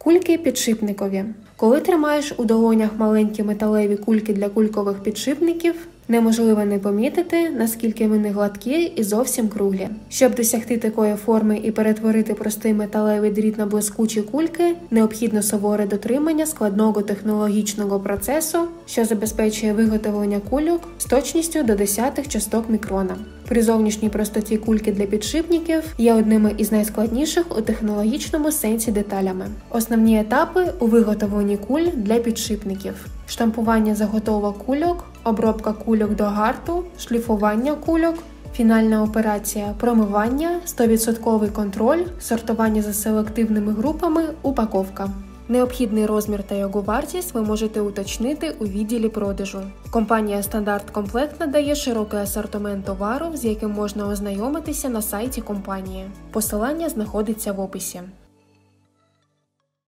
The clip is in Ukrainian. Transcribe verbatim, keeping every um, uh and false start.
Кульки підшипникові. Коли тримаєш у долонях маленькі металеві кульки для кулькових підшипників, неможливо не помітити, наскільки вони гладкі і зовсім круглі. Щоб досягти такої форми і перетворити простий металевий дріт на блискучі кульки, необхідно суворе дотримання складного технологічного процесу, що забезпечує виготовлення кульок з точністю до десятих часток мікрона. При зовнішній простоті кульки для підшипників є одними із найскладніших у технологічному сенсі деталями. Основні етапи у виготовленні куль для підшипників: штампування заготовок кульок, обробка кульок до гарту, шліфування кульок, фінальна операція промивання, сто відсотків контроль, сортування за селективними групами, упаковка. Необхідний розмір та його вартість ви можете уточнити у відділі продажу. Компанія Стандарт Комплект надає широкий асортимент товару, з яким можна ознайомитися на сайті компанії. Посилання знаходиться в описі.